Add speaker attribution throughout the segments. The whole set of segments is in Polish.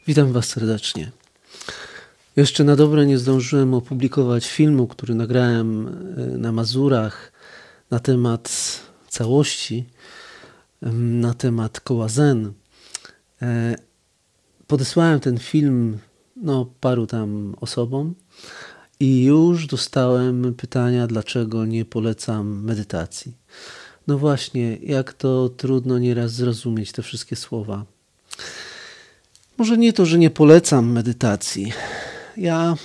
Speaker 1: Witam Was serdecznie. Jeszcze na dobre nie zdążyłem opublikować filmu, który nagrałem na Mazurach na temat całości, na temat koła Zen. Podesłałem ten film paru tam osobom i już dostałem pytania, dlaczego nie polecam medytacji. No właśnie, jak to trudno nieraz zrozumieć te wszystkie słowa. Może nie to, że nie polecam medytacji. Ja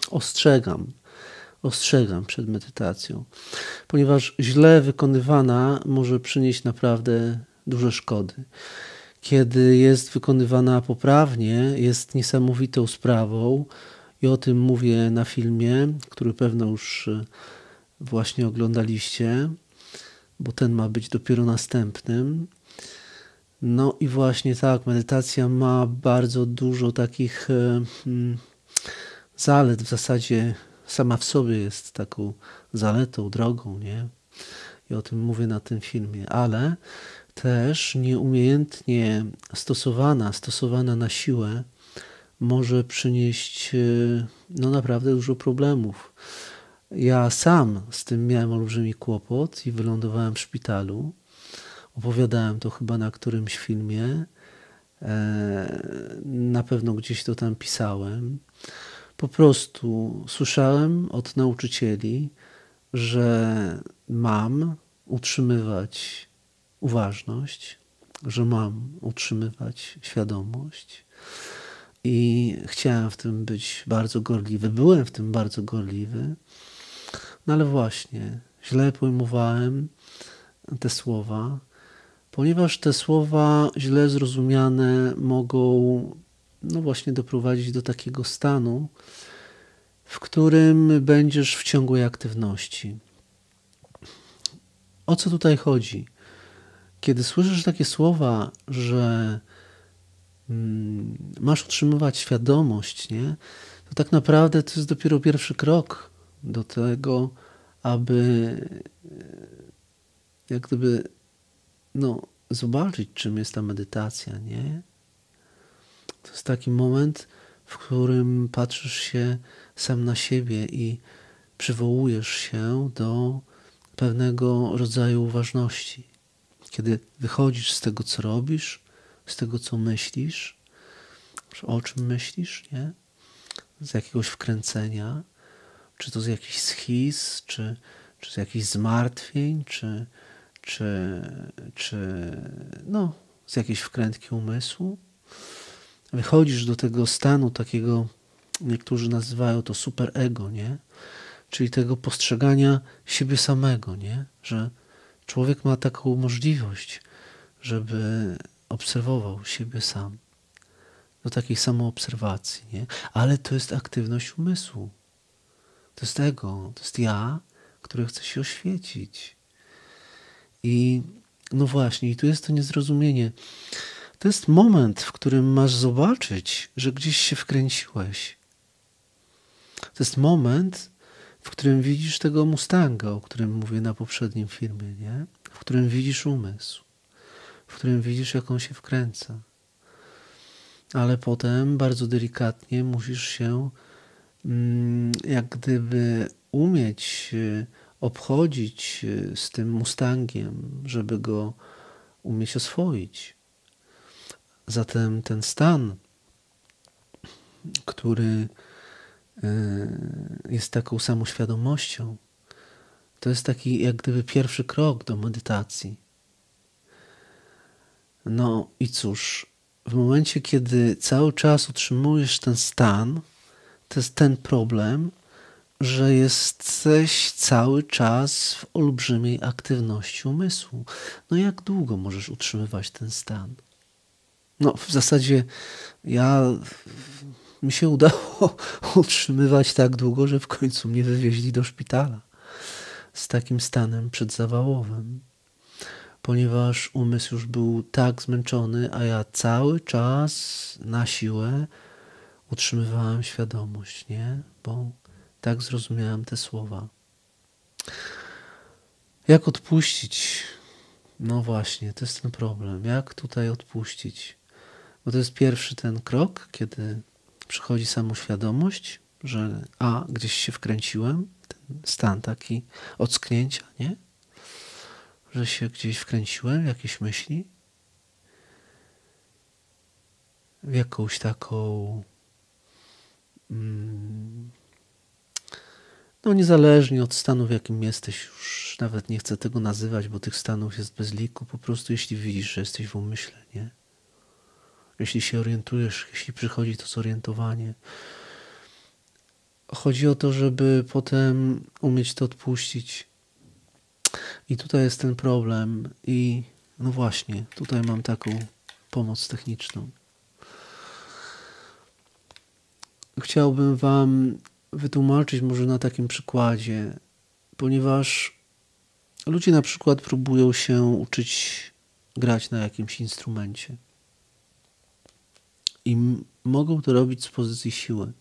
Speaker 1: ostrzegam przed medytacją, ponieważ źle wykonywana może przynieść naprawdę duże szkody. Kiedy jest wykonywana poprawnie, jest niesamowitą sprawą i o tym mówię na filmie, który pewno już właśnie oglądaliście, bo ten ma być dopiero następnym. No i właśnie tak, medytacja ma bardzo dużo takich zalet. W zasadzie sama w sobie jest taką zaletą, drogą, nie? I o tym mówię na tym filmie, ale też nieumiejętnie stosowana na siłę może przynieść naprawdę dużo problemów. Ja sam z tym miałem olbrzymi kłopot i wylądowałem w szpitalu. Opowiadałem to chyba na którymś filmie. Na pewno gdzieś to tam pisałem. Po prostu słyszałem od nauczycieli, że mam utrzymywać uważność, że mam utrzymywać świadomość i chciałem w tym być bardzo gorliwy. Byłem w tym bardzo gorliwy, no ale właśnie źle pojmowałem te słowa, ponieważ te słowa źle zrozumiane mogą właśnie doprowadzić do takiego stanu, w którym będziesz w ciągłej aktywności. O co tutaj chodzi? Kiedy słyszysz takie słowa, że masz utrzymywać świadomość, nie? To tak naprawdę to jest dopiero pierwszy krok do tego, aby jak gdyby zobaczyć, czym jest ta medytacja, nie? To jest taki moment, w którym patrzysz się sam na siebie i przywołujesz się do pewnego rodzaju uważności. Kiedy wychodzisz z tego, co robisz, z tego, co myślisz, o czym myślisz, nie? Z jakiegoś wkręcenia, czy to z jakichś schiz, czy z jakichś zmartwień, z jakiejś wkrętki umysłu. Wychodzisz do tego stanu takiego, niektórzy nazywają to superego, nie? Czyli tego postrzegania siebie samego, nie? Że człowiek ma taką możliwość, żeby obserwował siebie sam. Do takiej samoobserwacji, nie? Ale to jest aktywność umysłu. To jest ego, to jest ja, które chce się oświecić. I właśnie, i tu jest to niezrozumienie. To jest moment, w którym masz zobaczyć, że gdzieś się wkręciłeś. To jest moment, w którym widzisz tego Mustanga, o którym mówię na poprzednim filmie, nie? W którym widzisz umysł, w którym widzisz, jak on się wkręca. Ale potem bardzo delikatnie musisz się jak gdyby umieć obchodzić z tym Mustangiem, żeby go umieć oswoić. Zatem ten stan, który jest taką samoświadomością, to jest taki jak gdyby pierwszy krok do medytacji. No i cóż, w momencie, kiedy cały czas utrzymujesz ten stan, to jest ten problem, że jesteś cały czas w olbrzymiej aktywności umysłu. No jak długo możesz utrzymywać ten stan? W zasadzie mi się udało utrzymywać tak długo, że w końcu mnie wywieźli do szpitala z takim stanem przedzawałowym, ponieważ umysł już był tak zmęczony, a ja cały czas na siłę utrzymywałem świadomość, nie? Bo tak zrozumiałem te słowa. Jak odpuścić? No właśnie, to jest ten problem. Jak tutaj odpuścić? Bo to jest pierwszy ten krok, kiedy przychodzi samoświadomość, że gdzieś się wkręciłem, ten stan taki ocknięcia, nie? Że się gdzieś wkręciłem w jakieś myśli, w jakąś taką no niezależnie od stanu, w jakim jesteś, już nawet nie chcę tego nazywać, bo tych stanów jest bez liku, po prostu jeśli widzisz, że jesteś w umyśle, nie? Jeśli się orientujesz, jeśli przychodzi to zorientowanie. Chodzi o to, żeby potem umieć to odpuścić. I tutaj jest ten problem i no właśnie, tutaj mam taką pomoc techniczną. Chciałbym wam wytłumaczyć może na takim przykładzie, ponieważ ludzie na przykład próbują się uczyć grać na jakimś instrumencie i mogą to robić z pozycji siły.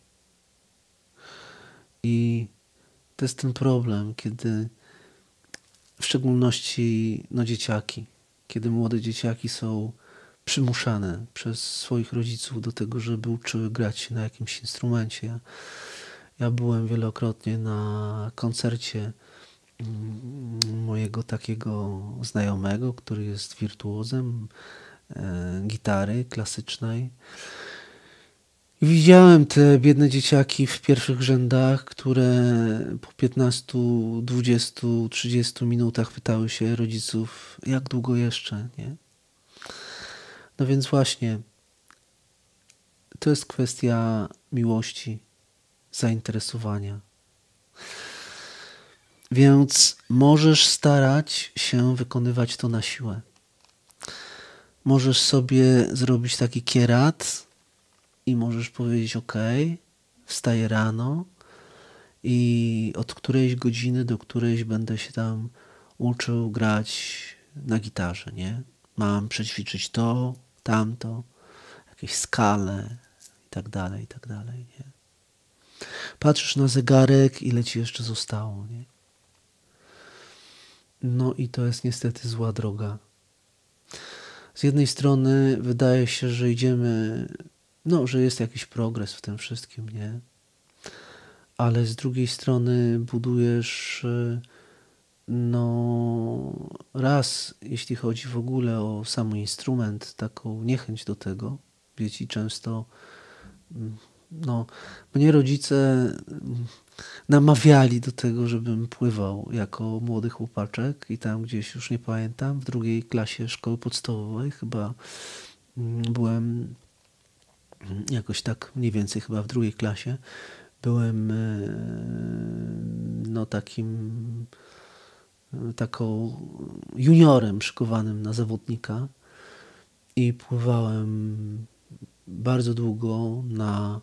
Speaker 1: I to jest ten problem, kiedy w szczególności dzieciaki, kiedy młode dzieciaki są przymuszane przez swoich rodziców do tego, żeby uczyły grać się na jakimś instrumencie. Ja byłem wielokrotnie na koncercie mojego takiego znajomego, który jest wirtuozem gitary klasycznej. I widziałem te biedne dzieciaki w pierwszych rzędach, które po 15, 20, 30 minutach pytały się rodziców, jak długo jeszcze, nie? No więc właśnie, to jest kwestia miłości, zainteresowania. Więc możesz starać się wykonywać to na siłę. Możesz sobie zrobić taki kierat i możesz powiedzieć, wstaję rano i od którejś godziny do którejś będę się tam uczył grać na gitarze, nie? Mam przećwiczyć to, tamto, jakieś skale i tak dalej, nie? Patrzysz na zegarek, ile ci jeszcze zostało, nie? No i to jest niestety zła droga. Z jednej strony wydaje się, że idziemy, że jest jakiś progres w tym wszystkim, nie? Ale z drugiej strony budujesz, raz, jeśli chodzi w ogóle o sam instrument, taką niechęć do tego. Dzieci często, mnie rodzice namawiali do tego, żebym pływał jako młody chłopaczek i tam gdzieś, już nie pamiętam, w 2. klasie szkoły podstawowej chyba byłem jakoś tak mniej więcej chyba w 2. klasie byłem taką juniorem szykowanym na zawodnika i pływałem bardzo długo na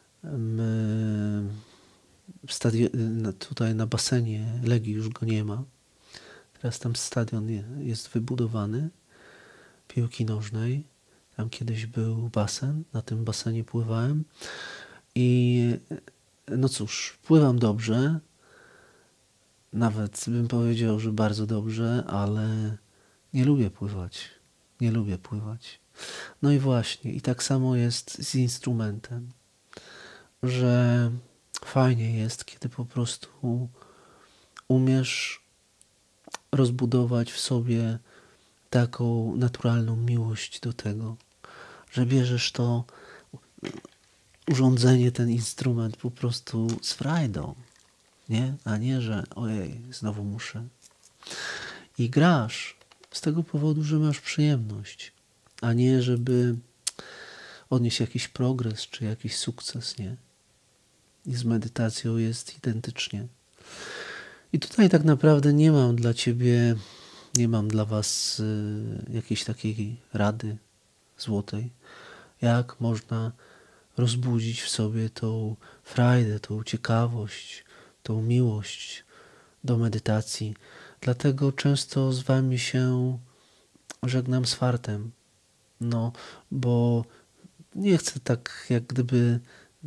Speaker 1: tutaj na basenie Legii, już go nie ma. Teraz tam stadion jest wybudowany piłki nożnej. Tam kiedyś był basen, na tym basenie pływałem i no cóż, pływam dobrze, nawet bym powiedział, że bardzo dobrze, ale nie lubię pływać. No i właśnie, i tak samo jest z instrumentem, że fajnie jest, kiedy po prostu umiesz rozbudować w sobie taką naturalną miłość do tego, że bierzesz to urządzenie, ten instrument po prostu z frajdą, nie? A nie, że ojej, znowu muszę. I grasz z tego powodu, że masz przyjemność, a nie żeby odnieść jakiś progres czy jakiś sukces, nie? I z medytacją jest identycznie. I tutaj tak naprawdę nie mam dla ciebie, nie mam dla was jakiejś takiej rady złotej, jak można rozbudzić w sobie tą frajdę, tą ciekawość, tą miłość do medytacji. Dlatego często z wami się żegnam z fartem. Bo nie chcę tak jak gdyby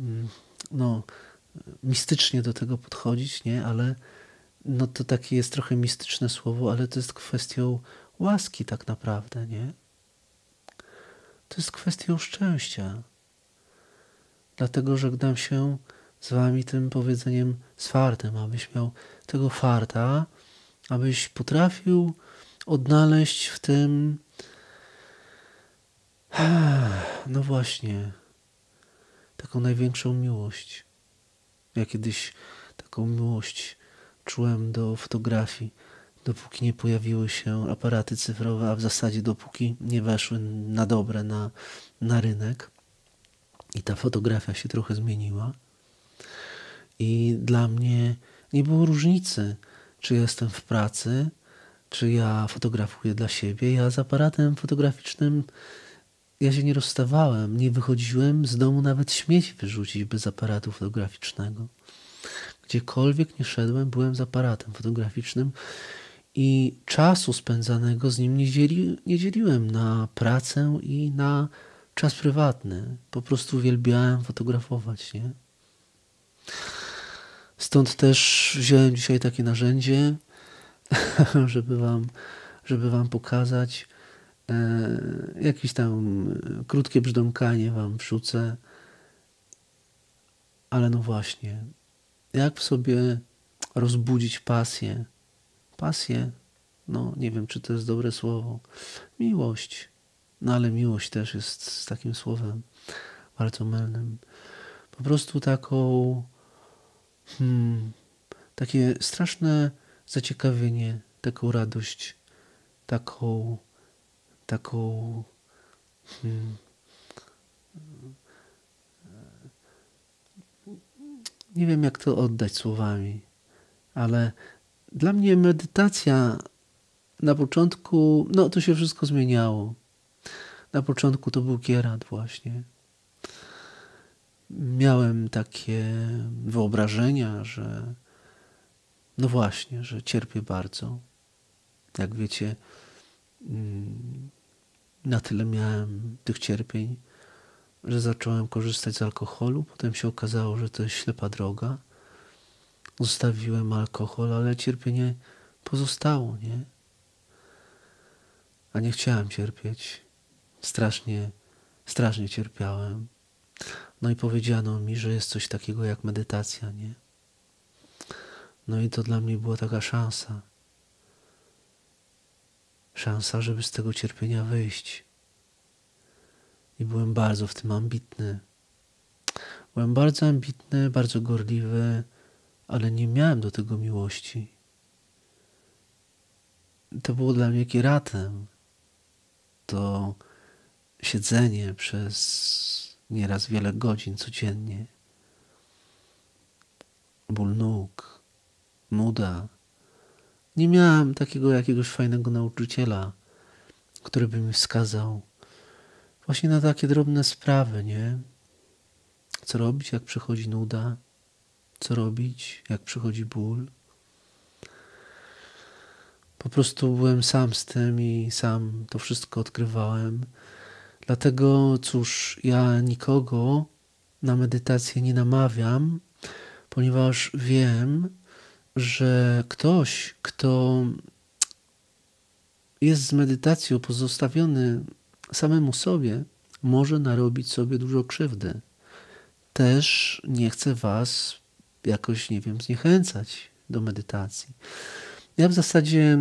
Speaker 1: mistycznie do tego podchodzić, nie? Ale to takie jest trochę mistyczne słowo, ale to jest kwestią łaski tak naprawdę, nie? to jest kwestią szczęścia. Dlatego żegnam się z wami tym powiedzeniem z fartem, abyś miał tego farta, abyś potrafił odnaleźć w tym, no właśnie, taką największą miłość. Ja kiedyś taką miłość czułem do fotografii, dopóki nie pojawiły się aparaty cyfrowe, a w zasadzie dopóki nie weszły na dobre na rynek i ta fotografia się trochę zmieniła. I dla mnie nie było różnicy, czy jestem w pracy, czy ja fotografuję dla siebie. Ja z aparatem fotograficznym ja się nie rozstawałem, nie wychodziłem z domu nawet śmieci wyrzucić bez aparatu fotograficznego. Gdziekolwiek nie szedłem, byłem z aparatem fotograficznym i czasu spędzanego z nim nie dzieliłem na pracę i na czas prywatny. Po prostu uwielbiałem fotografować, nie? Stąd też wziąłem dzisiaj takie narzędzie, żeby wam pokazać. Jakieś tam krótkie brzdąkanie wam wrzucę. Ale no właśnie, jak w sobie rozbudzić pasję? Pasję, no nie wiem, czy to jest dobre słowo. Miłość. No ale miłość też jest takim słowem bardzo mylnym. Po prostu takie straszne zaciekawienie, taką radość, taką nie wiem jak to oddać słowami, ale dla mnie medytacja na początku, no to się wszystko zmieniało. Na początku to był kierat właśnie. Miałem takie wyobrażenia, że no właśnie, że cierpię bardzo. Jak wiecie, na tyle miałem tych cierpień, że zacząłem korzystać z alkoholu. Potem się okazało, że to jest ślepa droga. Zostawiłem alkohol, ale cierpienie pozostało, nie? A nie chciałem cierpieć. Strasznie cierpiałem. No i powiedziano mi, że jest coś takiego jak medytacja, nie? No i to dla mnie była taka szansa. Szansa, żeby z tego cierpienia wyjść. I byłem bardzo w tym ambitny. Byłem bardzo ambitny, bardzo gorliwy, ale nie miałem do tego miłości. To było dla mnie kieratem. To siedzenie przez nieraz wiele godzin codziennie. Ból nóg, nuda. Nie miałem takiego jakiegoś fajnego nauczyciela, który by mi wskazał właśnie na takie drobne sprawy, nie? Co robić, jak przychodzi nuda? Co robić, jak przychodzi ból? Po prostu byłem sam z tym i sam to wszystko odkrywałem. Dlatego, cóż, ja nikogo na medytację nie namawiam, ponieważ wiem, że ktoś, kto jest z medytacją pozostawiony samemu sobie, może narobić sobie dużo krzywdy. Też nie chcę was jakoś, nie wiem, zniechęcać do medytacji. Ja w zasadzie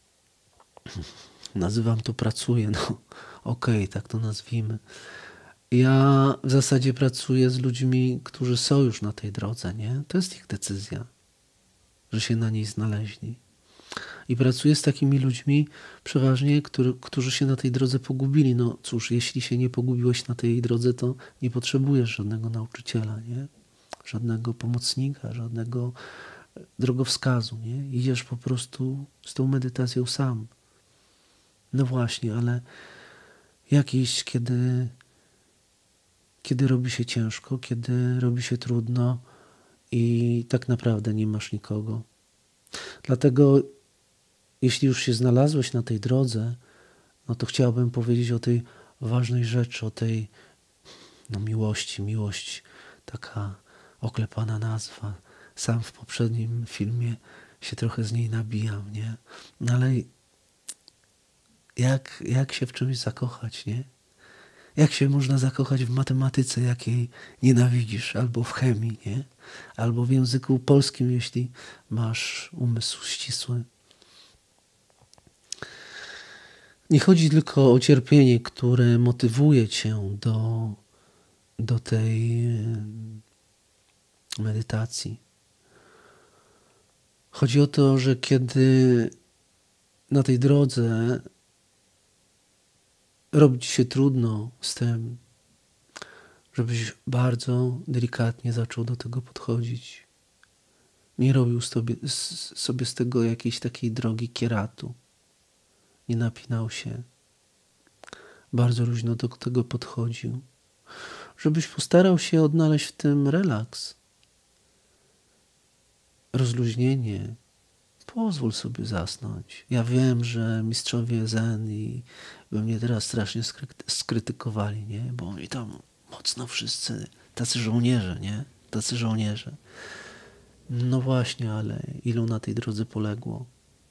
Speaker 1: nazywam to pracuję, no okej, tak to nazwijmy. Ja w zasadzie pracuję z ludźmi, którzy są już na tej drodze, nie? To jest ich decyzja, że się na niej znaleźli. I pracuję z takimi ludźmi przeważnie, którzy się na tej drodze pogubili. No cóż, jeśli się nie pogubiłeś na tej drodze, to nie potrzebujesz żadnego nauczyciela, nie? Żadnego pomocnika, żadnego drogowskazu, nie? Idziesz po prostu z tą medytacją sam. No właśnie, ale jak iść, kiedy robi się ciężko, kiedy robi się trudno i tak naprawdę nie masz nikogo. Dlatego jeśli już się znalazłeś na tej drodze, no to chciałbym powiedzieć o tej ważnej rzeczy, o tej miłości. Miłość, taka oklepana nazwa. Sam w poprzednim filmie się trochę z niej nabijam, nie? No ale jak się w czymś zakochać, nie? Jak się można zakochać w matematyce, jakiej nienawidzisz, albo w chemii, nie? Albo w języku polskim, jeśli masz umysł ścisły. Nie chodzi tylko o cierpienie, które motywuje cię do tej medytacji. Chodzi o to, że kiedy na tej drodze robi ci się trudno z tym, żebyś bardzo delikatnie zaczął do tego podchodzić. Nie robił sobie z tego jakiejś takiej drogi kieratu. Nie napinał się. Bardzo luźno do tego podchodził. Żebyś postarał się odnaleźć w tym relaks. Rozluźnienie. Pozwól sobie zasnąć. Ja wiem, że mistrzowie zen i by mnie teraz strasznie skrytykowali, nie? Bo oni tam mocno wszyscy, tacy żołnierze, nie? Tacy żołnierze. No właśnie, ale ilu na tej drodze poległo?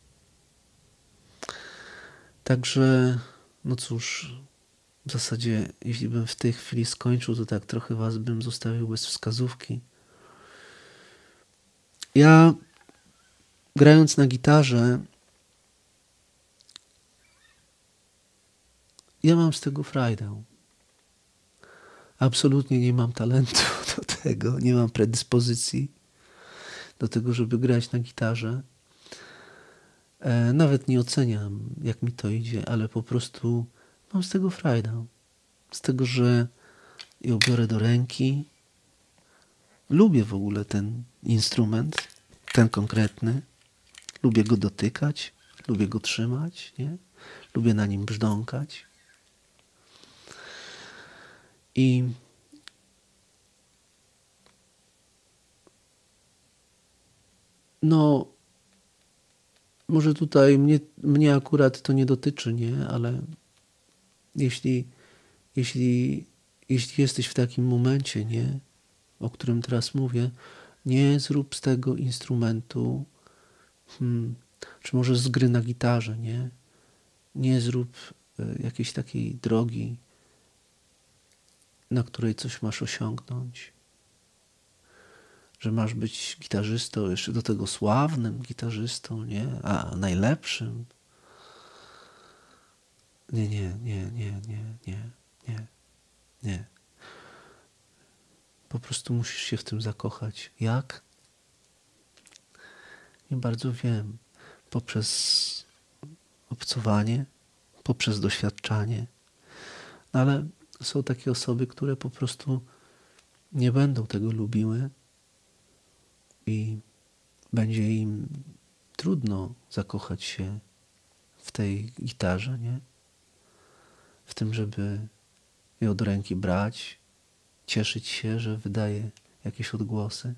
Speaker 1: Także, no cóż, w zasadzie, jeśli bym w tej chwili skończył, to tak trochę was bym zostawił bez wskazówki. Ja, grając na gitarze, ja mam z tego frajdę. Absolutnie nie mam talentu do tego, nie mam predyspozycji do tego, żeby grać na gitarze. Nawet nie oceniam, jak mi to idzie, ale po prostu mam z tego frajdę. Z tego, że ją biorę do ręki. Lubię w ogóle ten instrument, ten konkretny. Lubię go dotykać, lubię go trzymać, nie? Lubię na nim brzdąkać. I no, może tutaj mnie akurat to nie dotyczy, nie? Ale jeśli jesteś w takim momencie, nie? O którym teraz mówię, nie zrób z tego instrumentu, czy może z gry na gitarze, nie? Nie zrób jakiejś takiej drogi, na której coś masz osiągnąć. Że masz być gitarzystą, jeszcze do tego sławnym gitarzystą, nie? A najlepszym. Nie. Po prostu musisz się w tym zakochać. Jak? Nie bardzo wiem. Poprzez obcowanie, poprzez doświadczanie. No ale są takie osoby, które po prostu nie będą tego lubiły i będzie im trudno zakochać się w tej gitarze, nie? W tym, żeby ją do ręki brać, cieszyć się, że wydaje jakieś odgłosy.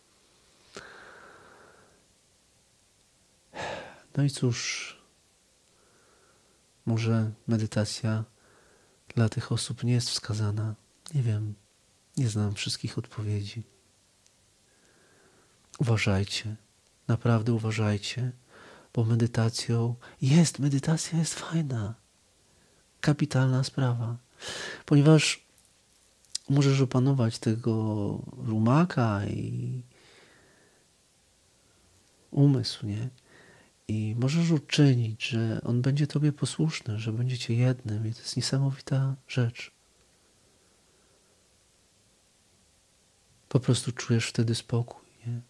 Speaker 1: No i cóż, może medytacja dla tych osób nie jest wskazana. Nie wiem, nie znam wszystkich odpowiedzi. Uważajcie, naprawdę uważajcie, bo medytacja jest fajna, kapitalna sprawa, ponieważ możesz opanować tego rumaka i umysł, nie? I możesz uczynić, że on będzie tobie posłuszny, że będziecie jednym i to jest niesamowita rzecz. Po prostu czujesz wtedy spokój, nie?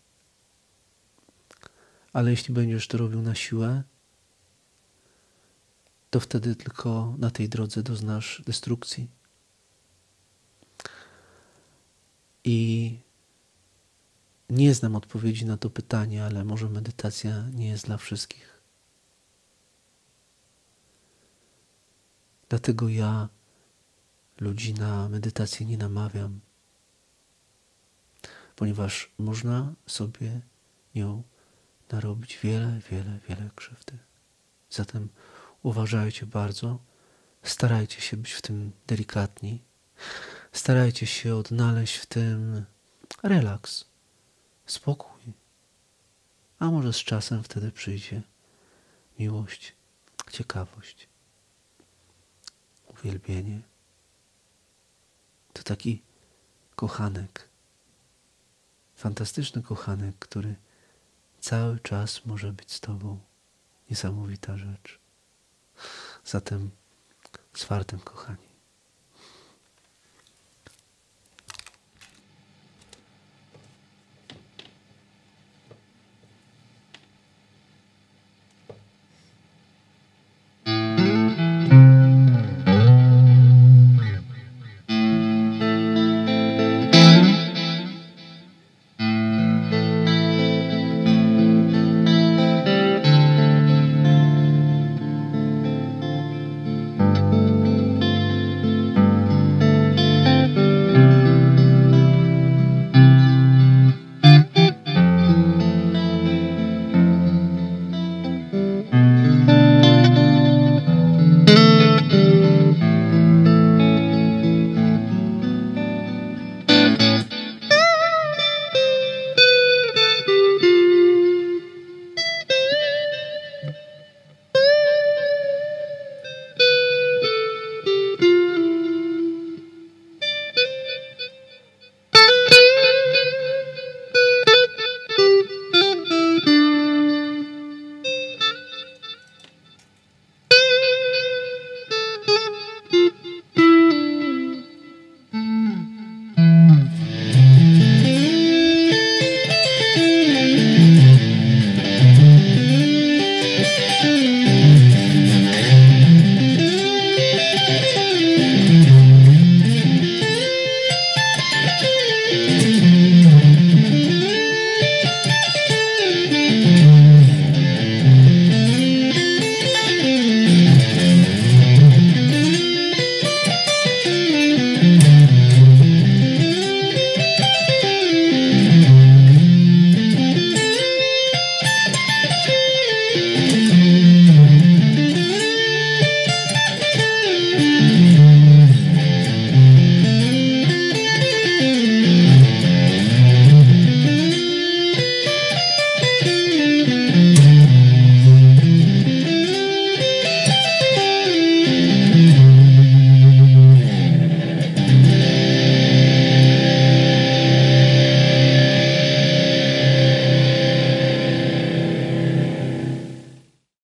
Speaker 1: Ale jeśli będziesz to robił na siłę, to wtedy tylko na tej drodze doznasz destrukcji. I nie znam odpowiedzi na to pytanie, ale może medytacja nie jest dla wszystkich. Dlatego ja ludzi na medytację nie namawiam, ponieważ można sobie nią narobić wiele krzywdy. Zatem uważajcie bardzo, starajcie się być w tym delikatni, starajcie się odnaleźć w tym relaks, spokój, a może z czasem wtedy przyjdzie miłość, ciekawość, uwielbienie. To taki kochanek, fantastyczny kochanek, który cały czas może być z tobą. Niesamowita rzecz. Zatem z fartem, kochani.